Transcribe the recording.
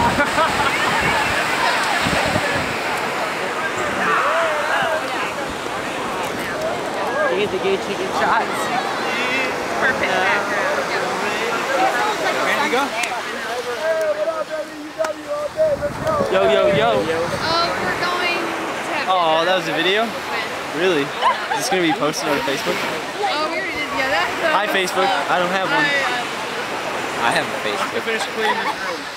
You get the gay chicken shots. Perfect background. Ready to go? Yo, yo, yo. We're going to Oh, that was a video? Really? Is this going to be posted on Facebook? Oh, we already did, yeah, that's Hi, Facebook. I don't have one. I I have a Facebook. Finish cleaning this room.